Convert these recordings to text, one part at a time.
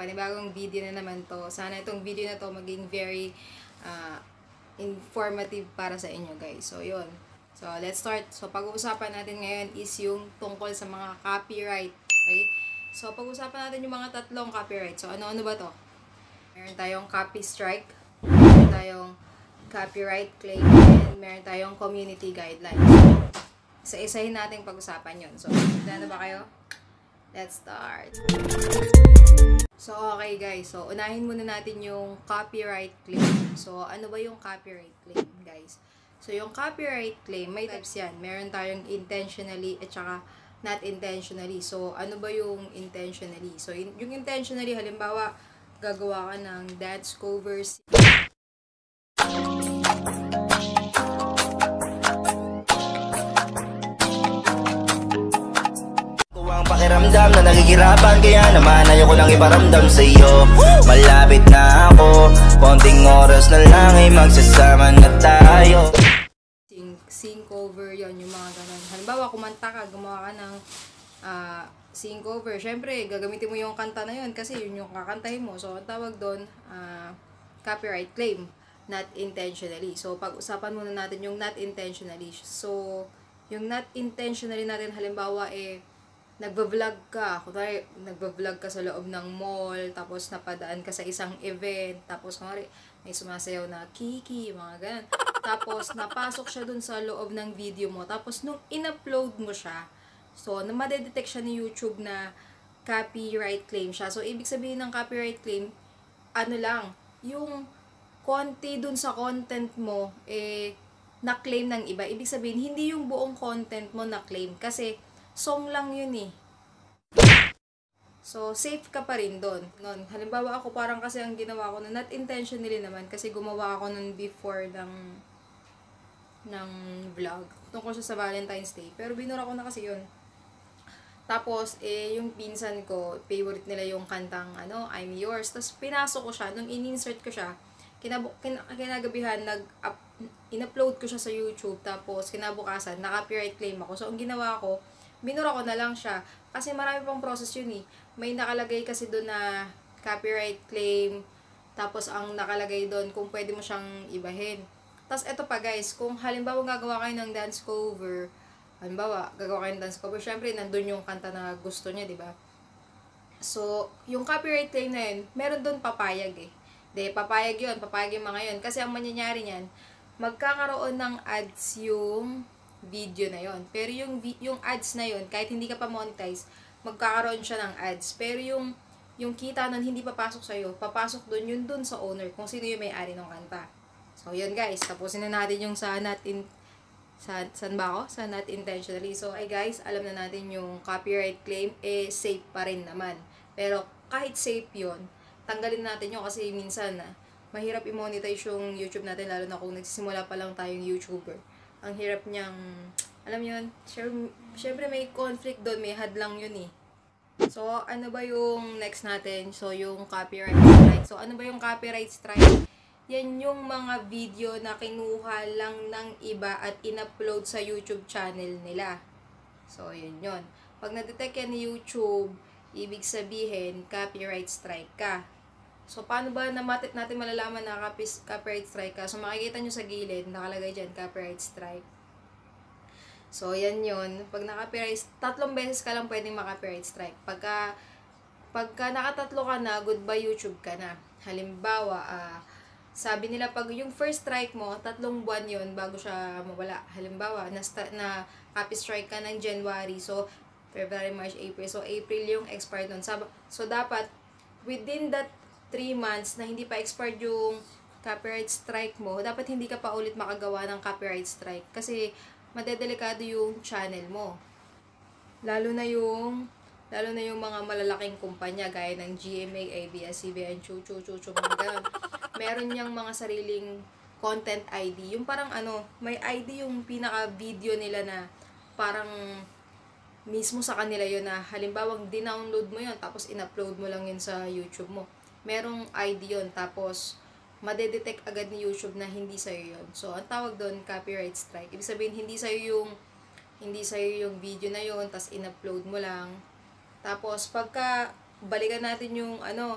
panibagong video na naman to. Sana itong video na to maging very informative para sa inyo guys. So, yun. So, let's start. So, pag-uusapan natin ngayon is yung tungkol sa mga copyright. Okay? So, pag-uusapan natin yung mga tatlong copyright. So, ano-ano ba to? Meron tayong copy strike, meron tayong copyright claim, and meron tayong community guidelines. So, isa-isahin natin pag-usapan yun. So, na ba kayo? Let's start. So, okay guys. So, unahin muna natin yung copyright claim. So, ano ba yung copyright claim, guys? So, yung copyright claim, may types yan. Meron tayong intentionally at saka not intentionally. So, ano ba yung intentionally? So, yung intentionally, halimbawa, gagawa ka ng dance covers. Pakiramdam na nagigirapan, kaya naman ayoko lang iparamdam sa iyo. Malapit na ako, konting oras na lang ay magsasama na tayo. Sing cover yon, yung mga ganun. Halimbawa, kumanta ka, gumawa ka ng sing cover. Syempre, gagamitin mo yung kanta na yun kasi yun yung kakantahin mo. So, ang tawag doon, copyright claim, not intentionally. So, pag-usapan muna natin yung not intentionally. So, yung not intentionally natin, halimbawa, nagba-vlog ka, kunwari, nagba-vlog ka sa loob ng mall, tapos napadaan ka sa isang event, tapos kunwari, may sumasayaw na kiki, mga ganun. Tapos, napasok siya dun sa loob ng video mo, tapos nung in-upload mo siya, so, na madedetect siya ni YouTube na copyright claim siya. So, ibig sabihin ng copyright claim, ano lang, yung konti dun sa content mo, na-claim ng iba. Ibig sabihin, hindi yung buong content mo na-claim, kasi song lang yun eh. So, safe ka pa rin doon. Halimbawa ako, parang kasi ang ginawa ko na, not intentionally naman, kasi gumawa ako nun before ng vlog. Tungkol siya sa Valentine's Day. Pero binura ko na kasi yun. Tapos, yung pinsan ko, favorite nila yung kantang, I'm Yours. Tapos, pinasok ko siya. Nung in-insert ko siya, kinagabihan, in-upload ko siya sa YouTube. Tapos, kinabukasan, na-copyright claim ako. So, ang ginawa ko, binura ko na lang siya. Kasi marami pang process yun eh. May nakalagay kasi doon na copyright claim. Tapos ang nakalagay doon kung pwede mo siyang ibahin. Tapos eto pa guys, kung halimbawa gagawa kayo ng dance cover. Halimbawa, gagawa kayo ng dance cover. Syempre, nandun yung kanta na gusto niya, di ba? So, yung copyright claim na yun, meron doon papayag eh. Papayag yun. Papayag yung mga yun. Kasi ang mangyayari niyan, magkakaroon ng ads yung video na yon. Pero yung ads na yon, kahit hindi ka pa monetize, magkakaroon siya ng ads. Pero yung kita nun hindi papasok sa iyo, papasok doon yun doon sa owner kung sino yung may-ari ng kanta. So yun guys, tapusin na natin yung sa not intentionally. So ay guys, alam na natin yung copyright claim safe pa rin naman. Pero kahit safe yon, tanggalin natin yun kasi minsan mahirap i-monetize yung YouTube natin, lalo na kung nagsisimula pa lang tayong YouTuber. Ang hirap niyang, alam yun, syempre may conflict doon, may hadlang yun eh. So, ano ba yung next natin? So, yung copyright strike. So, ano ba yung copyright strike? Yan yung mga video na kinuha lang ng iba at in-upload sa YouTube channel nila. So, yun yun. Pag na-detect yan ni YouTube, ibig sabihin, copyright strike ka. So, paano ba natin malalaman na copyright strike ka? So, makikita nyo sa gilid, nakalagay dyan, copyright strike. So, yan yun. Pag na-copyright, 3 beses ka lang pwedeng ma-copyright strike. Pagka nakatatlo ka na, goodbye YouTube ka na. Halimbawa, sabi nila pag yung first strike mo, 3 buwan yun bago siya mawala. Halimbawa, na copy strike ka ng January. So, February, March, April. So, April yung expired nun. So, dapat, within that 3 months na hindi pa expired yung copyright strike mo, dapat hindi ka pa ulit makagawa ng copyright strike kasi madedelikado yung channel mo. Lalo na yung mga malalaking kumpanya gaya ng GMA, ABS-CBN, Chuchu, mga ganun. Meron niyang mga sariling content ID. Yung parang may ID yung pinaka-video nila na parang mismo sa kanila yun na halimbawa dinownload mo yun tapos in-upload mo lang yun sa YouTube mo. Merong ID yun, tapos madedetect agad ni YouTube na hindi sa'yo yun. So, ang tawag doon, copyright strike. Ibig sabihin, hindi sa'yo yung video na yun, tapos in-upload mo lang. Tapos, pagka balikan natin yung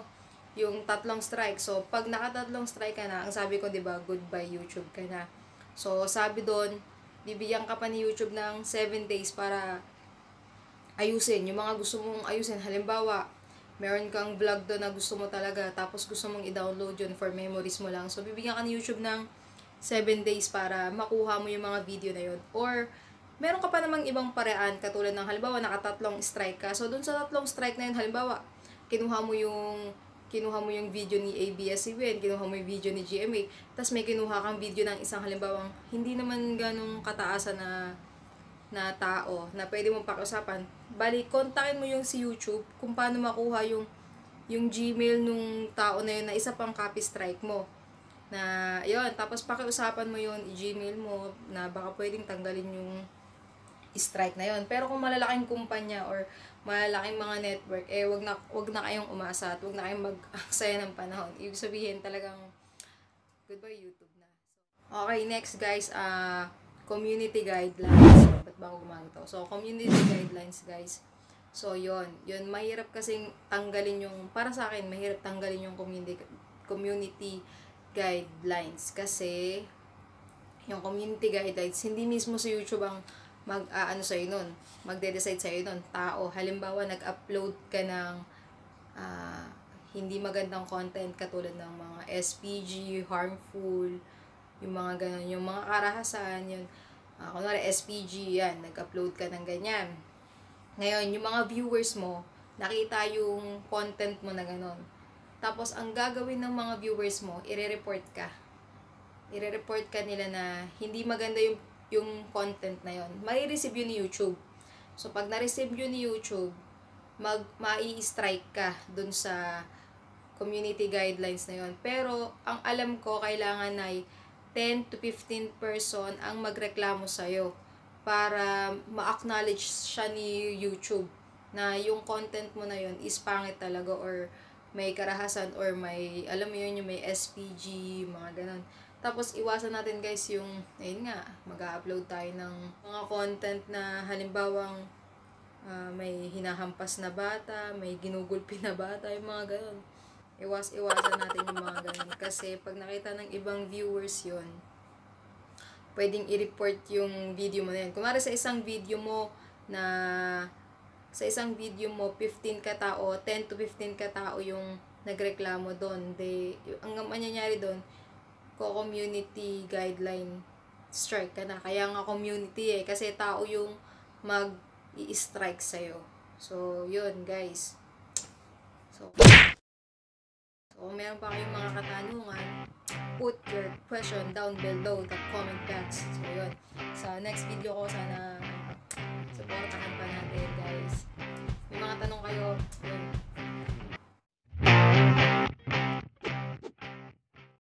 yung 3 strike. So, pag naka-3 strike ka na, ang sabi ko, 'di ba, goodbye YouTube ka na. So, sabi doon, bibigyan ka pa ni YouTube ng 7 days para ayusin yung mga gusto mong ayusin. Halimbawa, meron kang vlog doon na gusto mo talaga, tapos gusto mong i-download yun for memories mo lang. So, bibigyan ka ni YouTube ng 7 days para makuha mo yung mga video na yun. Or, meron ka pa namang ibang paraan, katulad ng halimbawa, naka-3 strike ka. So, dun sa 3 strike na yun, halimbawa, kinuha mo yung video ni ABS-CBN, kinuha mo yung video ni GMA, tapos may kinuha kang video ng isang halimbawang hindi naman ganong kataasan na tao na pwede mong pakiusapan. Bali, kontakin mo yung si YouTube kung paano makuha yung Gmail nung tao na yun na isa pang copy strike mo. Na, yun, tapos pakiusapan mo yun, i-Gmail mo, na baka pwedeng tanggalin yung strike na yun. Pero kung malalaking kumpanya or malalaking mga network, wag na kayong umasa at wag na kayong mag-aksaya ng panahon. Ibig sabihin talagang goodbye YouTube na. Okay, next guys, community guidelines. Ba't ba ako gumagato? So, community guidelines guys. So, yun, mahirap kasing tanggalin yung, para sa akin, mahirap tanggalin yung community guidelines. Kasi, yung community guidelines, hindi mismo sa YouTube ang mag-aano sa'yo nun, magde-decide sa'yo nun, tao. Halimbawa, nag-upload ka ng hindi magandang content katulad ng mga SPG, harmful, yung mga ganun, yung mga karahasan, yun. Kunwari, SPG, yan, nag-upload ka ng ganyan. Ngayon, yung mga viewers mo, nakita yung content mo na ganun. Tapos, ang gagawin ng mga viewers mo, i-report ka. I-report ka nila na hindi maganda yung content na yon. Mai-receive yun ni YouTube. So, pag na-receive yun ni YouTube, mai-strike ka dun sa community guidelines na yon. Pero, ang alam ko, kailangan ay 10 to 15 person ang magreklamo sa'yo para ma-acknowledge siya ni YouTube na yung content mo na yon is pangit talaga or may karahasan or may, alam mo yun, yung may SPG, mga ganun. Tapos, iwasan natin guys yung, ayun nga, mag-upload tayo ng mga content na halimbawang may hinahampas na bata, may ginugulpi na bata, yung mga ganun. Iwasan natin yung mga ganun. Kasi, pag nakita ng ibang viewers yun, pwedeng i-report yung video mo na yun. Kumari sa isang video mo 15 ka tao, 10 to 15 ka tao yung nagreklamo doon. Ang mangyayari doon, community guideline strike ka na. Kaya nga community kasi tao yung mag-i-strike sa'yo. So, yun guys. So, kung meron pa kayong mga katanungan, put your question down below the comment box. So, yun. Sa next video ko, sana